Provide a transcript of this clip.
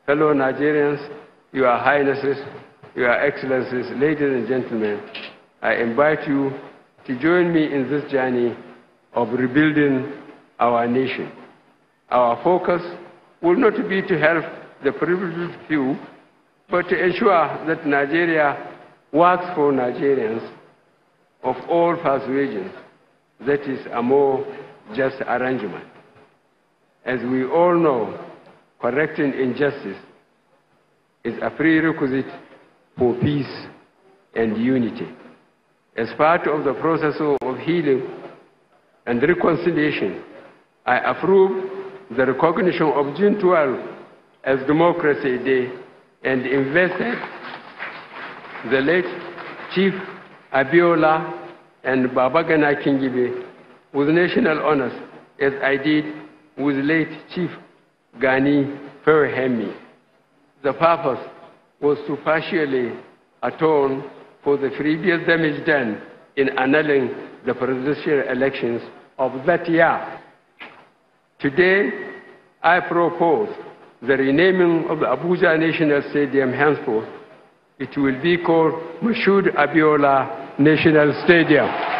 fellow Nigerians, Your Highnesses, Your Excellencies, ladies and gentlemen, I invite you to join me in this journey of rebuilding our nation. Our focus will not be to help the privileged few, but to ensure that Nigeria works for Nigerians of all persuasions. That is a more just arrangement. As we all know, correcting injustice is a prerequisite for peace and unity. As part of the process of healing and reconciliation, I approve the recognition of June 12 as Democracy Day and invested the late Chief Abiola and Babagana Kingibe with national honors, as I did with late Chief Gani Ferhemi. The purpose was to partially atone for the previous damage done in annulling the presidential elections of that year. Today, I propose the renaming of the Abuja National Stadium henceforth. It will be called Moshood Abiola National Stadium.